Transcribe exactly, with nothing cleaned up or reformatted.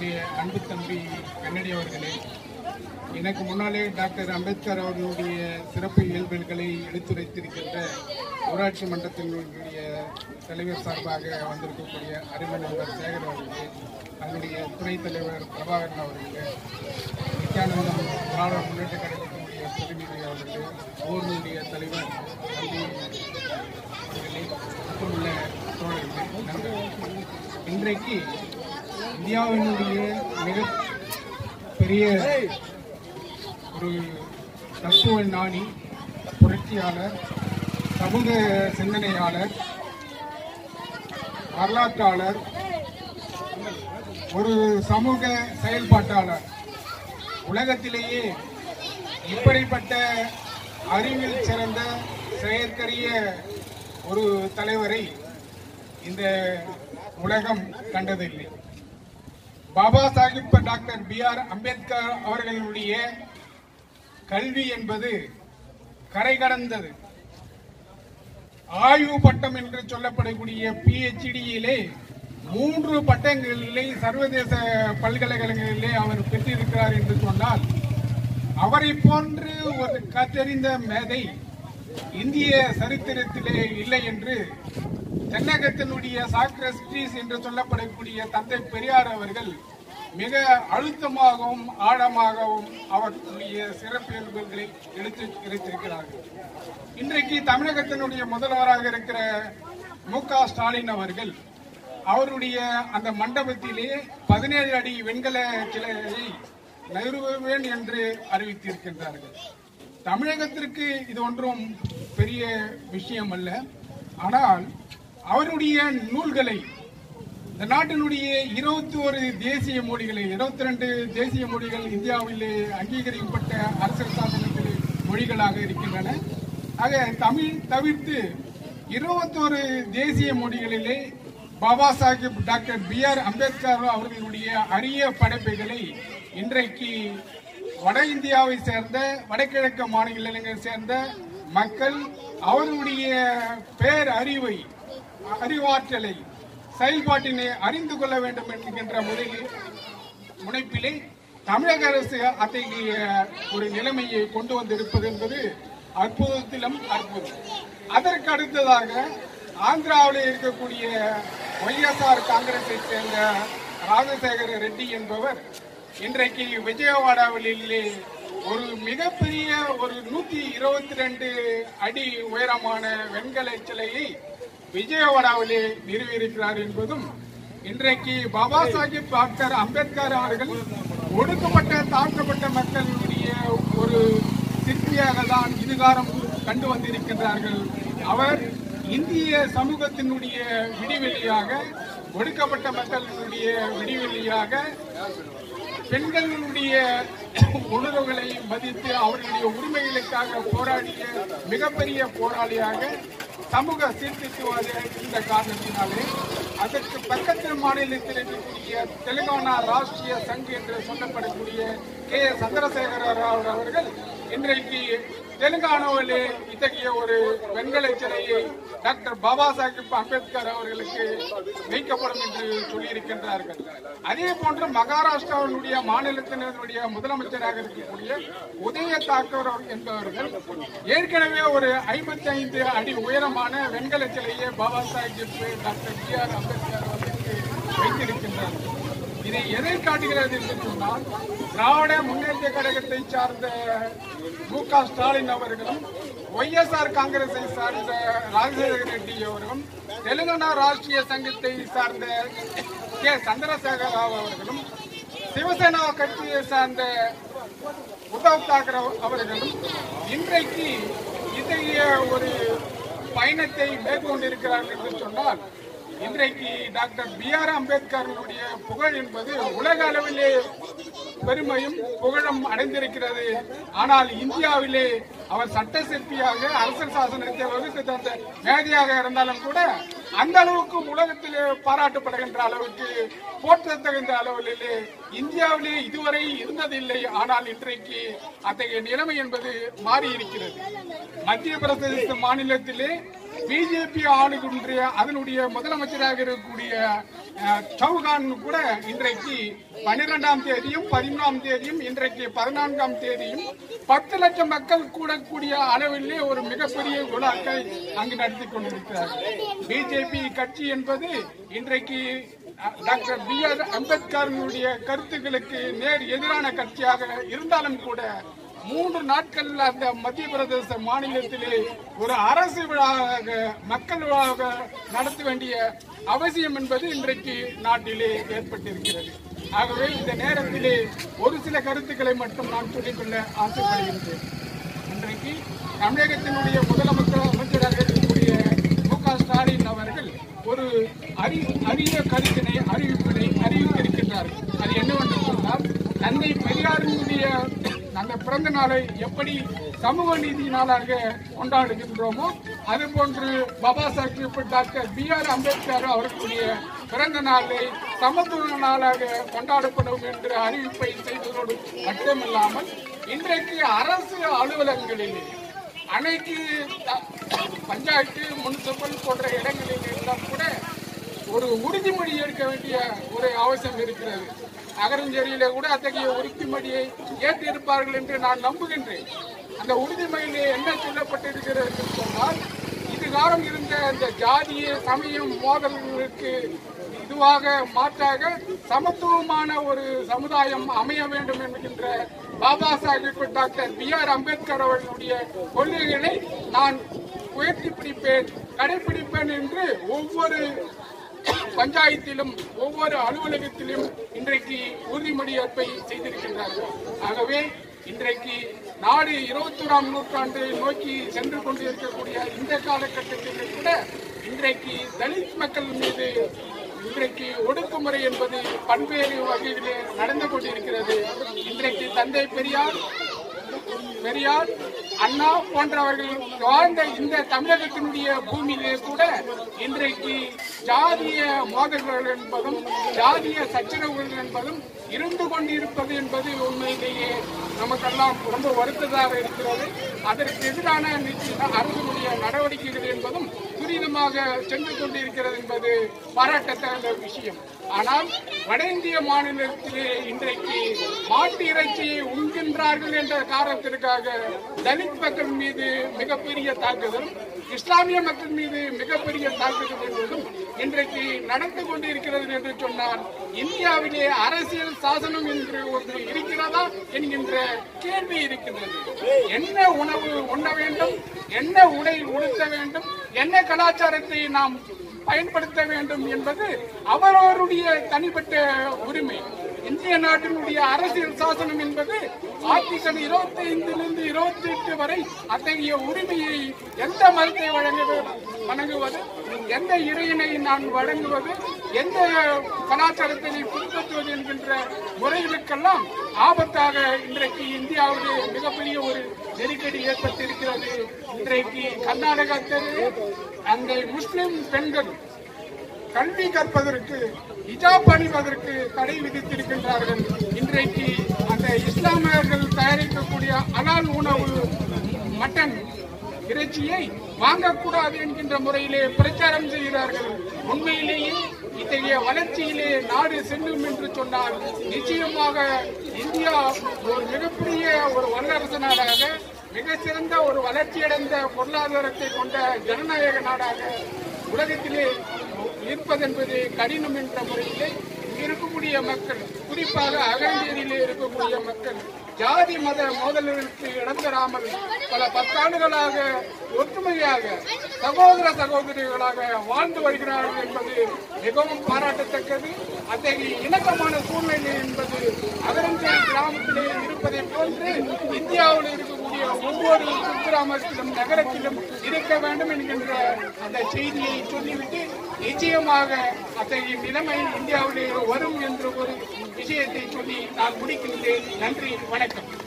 என்னுடைய அன்பு தம்பி கென்னடி அவர்களே, எனக்கு முன்னாலே டாக்டர் அம்பேத்கர் அவர்களுடைய சிறப்பு இயல்புகளை எடுத்துரைத்திருக்கின்ற ஊராட்சி மன்றத்தினுடைய தலைவர் சார்பாக வந்திருக்கக்கூடிய அருமை நண்பர் சேகர் அவர்களே, அதனுடைய துணைத் தலைவர் பிரபாகரன் அவர்களே, நித்யானந்தம் திராவிட முன்னேற்ற கழகத்தினுடைய பிரதிநிதி அவர்களே, ஊர்களுடைய தலைவர் தம்பி அவர்களே, உள்ள தோழர்களே, நண்பர்களே, இன்றைக்கு இந்தியாவினுடைய மிக பெரிய ஒரு தத்துவ ஞானி, புரட்சியாளர், சமூக சிந்தனையாளர், வரலாற்றாளர், ஒரு சமூக செயல்பாட்டாளர், உலகத்திலேயே இப்படிப்பட்ட அறிவில் சிறந்த செயற்கரிய ஒரு தலைவரை இந்த உலகம் கண்டதில்லை. Baba Saheb doctor B R Ambedkar அவர்களுடைய கல்வி என்பது கரை கடந்தது. ஆய்வு பட்டம் என்று சொல்லப்படக்கூடிய பிஹெச்டியிலே மூன்று பட்டங்களிலே சர்வதேச பல்கலைக்கழகங்களிலே அவர் பெற்றிருக்கிறார் என்று சொன்னால், அவரை போன்று ஒரு கற்றறிந்த மேதை இந்திய சரித்திரத்திலே இல்லை என்று தென்னகத்தினுடைய சாக்ரட்டிஸ் என்று சொல்லப்படக்கூடிய தந்தை பெரியார் அவர்கள் மிக அழுத்தமாகவும் ஆழமாகவும் அவர்களுடைய சிறப்பியல்புகளை எடுத்து எடுத்திருக்கிறார்கள். இன்றைக்கு தமிழகத்தினுடைய முதல்வராக இருக்கிற மு க ஸ்டாலின் அவர்கள் அவருடைய அந்த மண்டபத்திலே பதினேழு அடி வெண்கல சிலையை நிறுவுவேன் என்று அறிவித்திருக்கின்றார்கள். தமிழகத்திற்கு இது ஒன்றும் பெரிய விஷயம் அல்ல. ஆனால் அவருடைய நூல்களை, இந்த நாட்டினுடைய இருபத்தி ஒரு தேசிய மொழிகளை, இருபத்தி ரெண்டு தேசிய மொழிகள் இந்தியாவிலே அங்கீகரிக்கப்பட்ட அரசியல் சாசனத்தில் மொழிகளாக இருக்கின்றன. ஆக தமிழ் தவிர்த்து இருபத்தோரு தேசிய மொழிகளிலே Baba Saheb doctor B R Ambedkar அவர்களுடைய அரிய படைப்புகளை இன்றைக்கு வட இந்தியாவை சேர்ந்த வடகிழக்கு மாநிலங்களை சேர்ந்த மக்கள் அவருடைய பேர் அறிவை, அறிவாற்றலை, செயல்பாட்டினை அறிந்து கொள்ள வேண்டும் என்கின்ற முறையில் முனைப்பிலே தமிழக அரசு அத்தகைய ஒரு நிலைமையை கொண்டு வந்திருப்பது என்பது அற்புதத்திலும் அற்புதம். அதற்கு அடுத்ததாக ஆந்திராவில் இருக்கக்கூடிய ஒய் எஸ் ஆர் காங்கிரஸை சேர்ந்த ராஜசேகர ரெட்டி என்பவர் இன்றைக்கு விஜயவாடாவிலே ஒரு மிகப்பெரிய ஒரு நூத்தி இருபத்தி ரெண்டு அடி உயரமான வெண்கல சிலையை விஜயவாடாவிலே நிறுவியிருக்கிறார் என்பதும், இன்றைக்கு பாபா சாஹிப் டாக்டர் அம்பேத்கர் அவர்கள் ஒடுக்கப்பட்ட தாழ்த்தப்பட்ட மக்களுடைய ஒரு சிற்பியாக தான் இதுகாரம் கண்டு வந்திருக்கின்றார்கள். அவர் இந்திய சமூகத்தினுடைய விடிவெளியாக, ஒடுக்கப்பட்ட மக்களுடைய விடிவெளியாக, பெண்களுடைய உணர்வுகளை மதித்து அவர்களுடைய உரிமைகளுக்காக போராடிய மிகப்பெரிய போராளியாக, சமூக சீர்திருத்தவாத இந்த காரணத்தினாலே அதற்கு பக்கத்தில் மாநிலத்தில் இருக்கக்கூடிய தெலுங்கானா ராஷ்டிரிய சங் என்று சொல்லப்படக்கூடிய கே சந்திரசேகர ராவ் அவர்கள் இன்றைக்கு தெலுங்கானாவிலே இத்தகைய ஒரு வெண்கல சிலையை டாக்டர் பாபா சாஹிப் அம்பேத்கர் அவர்களுக்கு வைக்கப்படும் என்று சொல்லியிருக்கின்றார்கள். அதே போன்று மகாராஷ்டிராவினுடைய மாநிலத்தினுடைய முதலமைச்சராக இருக்கக்கூடிய உதய தாக்கர் என்பவர்கள் ஏற்கனவே ஒரு ஐம்பத்தி ஐந்து அடி உயரமான வெண்கல சிலையை Baba Saheb doctor B R Ambedkar அவர்களுக்கு வைத்திருக்கின்றார்கள். இதை எதை காட்டுகிறது என்று சொன்னால், திராவிட முன்னேற்ற கழகத்தை சார்ந்த மு க ஸ்டாலின் அவர்களும், ஒய் எஸ் ஆர் காங்கிரஸை சார்ந்த ராஜசேகர ரெட்டி அவர்களும், தெலுங்கானா ராஷ்டிரிய சங்கத்தை சார்ந்த கே சந்திரசேகர ராவ் அவர்களும், சிவசேனா கட்சியை சார்ந்த உத்தவ் தாக்கரே அவர்களும் இன்றைக்கு இத்தகைய ஒரு பயணத்தை மேற்கொண்டிருக்கிறார்கள் என்று சொன்னால், இன்றைக்கு டாக்டர் பி ஆர் அம்பேத்கருடைய புகழ் என்பது உலக அளவிலே பெருமையும் புகழும் அடைந்திருக்கிறது. ஆனால் இந்தியாவிலே அவர் சட்ட சிற்பியாக அரசியல் சாசனத்தை வகுத்து தந்த மேதையாக இருந்தாலும் கூட அந்த அளவுக்கு உலகத்திலே பாராட்டப்படுகின்ற அளவுக்கு போற்றத்தகுந்த அளவிலே இந்தியாவிலே இதுவரை இருந்ததில்லை. ஆனால் இன்றைக்கு அத்தகைய நிலைமை என்பது மாறி இருக்கிறது. மத்திய பிரதேச மாநிலத்திலே பிஜேபி ஆளுகின்ற அதனுடைய முதலமைச்சராக இருக்கக்கூடிய சௌகான் கூட இன்றைக்கு பன்னிரெண்டாம் தேதியும் பதிமூணாம் தேதியும் இன்றைக்கு பதினான்காம் தேதியும் பத்து லட்சம் மக்கள் கூடக்கூடிய அளவிலே ஒரு மிகப்பெரிய விழாக்கை அங்கு நடத்தி கொண்டிருக்கிறார். பிஜேபி கட்சி என்பது இன்றைக்கு டாக்டர் பி ஆர் அம்பேத்கருடைய கருத்துக்களுக்கு நேர் எதிரான கட்சியாக இருந்தாலும் கூட மூன்று நாட்கள் அந்த மத்திய பிரதேச மாநிலத்திலே ஒரு அரசு விழாவாக மக்கள் விழாவாக நடத்த வேண்டிய அவசியம் என்பது இன்றைக்கு நாட்டிலே ஏற்பட்டிருக்கிறது. ஆகவே இந்த நேரத்திலே ஒரு சில கருத்துக்களை மட்டும் நான் சொல்லிக்கொள்ள ஆசைப்படுகின்றேன். இன்றைக்கு தமிழகத்தினுடைய முதலமைச்சர் அமைச்சராக இருக்கக்கூடிய மு க ஸ்டாலின் அவர்கள் ஒரு அரிய கருத்தினை அறிவிப்பினை அறிவித்திருக்கின்றார்கள். அது என்னவென்று சொன்னால், தந்தை பெரியாரினுடைய அந்த பிறந்த நாளை எப்படி சமூக நீதி நாளாக கொண்டாடுகின்றோமோ அதுபோன்று Babasaheb doctor B R Ambedkar அவர்களுடைய பிறந்த நாளை சமத்துவ நாளாக கொண்டாடப்படும் என்ற அறிவிப்பை செய்ததோடு மட்டுமில்லாமல் இன்றைக்கு அரசு அலுவலகங்களிலே அனைத்து பஞ்சாயத்து முனிசிபல் போன்ற இடங்களில் எல்லாம் கூட ஒரு உறுதிமொழி எடுக்க வேண்டிய ஒரு அவசியம் இருக்கிறது. அகரஞ்சேரியில கூட அத்தகைய உறுதிமொழியை ஏற்றிருப்பார்கள் என்று நான் நம்புகின்றேன். அந்த உறுதிமொழியிலே என்ன சொல்லப்பட்டிருக்கிறது என்று சொன்னால், இதுகாலம் இருந்த அந்த ஜாதிய சமயம் மோதல்களுக்கு இதுவாக மாற்றாக சமத்துவமான ஒரு சமுதாயம் அமைய வேண்டும் என்கின்ற Babasaheb doctor B R Ambedkar அவர்களுடைய கொள்கைகளை நான் உயர்த்தி பிடிப்பேன், கடைபிடிப்பேன் என்று ஒவ்வொரு பஞ்சாயத்திலும் ஒவ்வொரு அலுவலகத்திலும் இன்றைக்கு உறுதிமொழி ஏற்பை செய்திருக்கின்றார்கள். ஆகவே இன்றைக்கு நாடு இருபத்தி ஓராம் நூற்றாண்டு நோக்கி சென்று கொண்டிருக்கக்கூடிய இந்த காலகட்டத்தில் கூட இன்றைக்கு தலித் மக்கள் மீது இன்றைக்கு ஒடுக்குமுறை என்பது பல்வேறு வகையிலே நடந்து கொண்டிருக்கிறது. இன்றைக்கு தந்தை பெரியார் பெரியார் அண்ணா போன்றவர்கள் வாழ்ந்த இந்த தமிழகத்தினுடைய பூமியிலே கூட இன்றைக்கு ஜாதிய மோதல்கள் என்பதும் ஜாதிய சச்சரவுகள் என்பதும் இருந்து கொண்டிருப்பது என்பது உண்மையிலேயே நமக்கெல்லாம் ரொம்ப வருத்ததாக இருக்கிறது. அதற்கு எதிரான அரசுடைய நடவடிக்கைகள் என்பதும் துரிதமாக சென்று கொண்டிருக்கிறது என்பது பாராட்டத்தக்க விஷயம். ஆனால் வட இந்திய மாநிலத்திலே இன்றைக்கு மாட்டு இறைச்சியை உண்கின்றார்கள் என்ற காரணத்திற்காக தலித் மக்கள் மீது மிகப்பெரிய தாக்குதலும் இஸ்லாமிய மக்கள் மீது மிகப்பெரிய தாக்குதல் என்பதும் இன்றைக்கு நடந்து கொண்டிருக்கிறது என்று சொன்னால், இந்தியாவிலே அரசியல் சாசனம் என்று ஒன்று இருக்கிறதா என்கின்ற கேள்வி இருக்கிறது. என்ன உணவு உண்ண வேண்டும், என்ன உடை உடுத்த வேண்டும், என்ன கலாச்சாரத்தை நாம் பயன்படுத்த வேண்டும் என்பது அவரவருடைய தனிப்பட்ட உரிமை. இந்திய நாட்டினுடைய அரசியல் சாசனம் என்பது ஆர்டிகல் இருபத்தி ஐந்திலிருந்து இருபத்தி எட்டு வரை அத்தகைய உரிமையை எந்த மதத்தை வழங்குவது வணங்குவது, எந்த இறையினை நான் வழங்குவது, எந்த கலாச்சாரத்தை பின்பற்றுவது என்கின்ற முறைகளுக்கெல்லாம் ஆபத்தாக இன்றைக்கு இந்தியாவிலே மிகப்பெரிய ஒரு நெருக்கடி ஏற்பட்டிருக்கிறது. இன்றைக்கு கர்நாடகத்தில் அந்த முஸ்லிம் பெண்கள் கல்வி கற்பதற்கு ஹிஜாப் அணிவதற்கு தடை விதித்திருக்கின்றார்கள். இன்றைக்கு அந்த இஸ்லாமியர்கள் தயாரிக்கக்கூடிய ஹலால் உணவு மட்டன் இறைச்சியை வாங்கக்கூடாது என்கின்ற முறையிலே பிரச்சாரம் செய்கிறார்கள். உண்மையிலேயே இத்தகைய வளர்ச்சியிலே நாடு செல்லும் என்று சொன்னால் நிச்சயமாக இந்தியா ஒரு மிகப்பெரிய ஒரு வல்லரசு நாடாக, மிக சிறந்த ஒரு வளர்ச்சியடைந்த பொருளாதாரத்தை கொண்ட ஜனநாயக நாடாக உலகத்திலே இருப்பதென்பது கடினம் என்ற முறையிலே இருக்கக்கூடிய மக்கள், குறிப்பாக அகரஞ்சேரியிலே இருக்கக்கூடிய மக்கள் ஜாதி மத மோதல்களுக்கு இடம் தராமல் பல பத்தாண்டுகளாக ஒற்றுமையாக சகோதர சகோதரிகளாக வாழ்ந்து வருகிறார்கள் என்பது மிகவும் பாராட்டத்தக்கது. அத்தகைய இணக்கமான சூழ்நிலை என்பது அகரஞ்சேரி கிராமத்திலே இருப்பதை போன்று இந்தியாவில் இருக்கக்கூடிய ஒவ்வொரு குக்கிராமத்திலும் நகரத்திலும் இருக்க வேண்டும் என்கின்ற அந்த செய்தியை சொல்லிவிட்டு, நிச்சயமாக அத்தகைய நிலைமை இந்தியாவிலே வரும் என்ற ஒரு விஷயத்தை சொல்லி நான் முடிக்கின்றேன். நன்றி, வணக்கம்.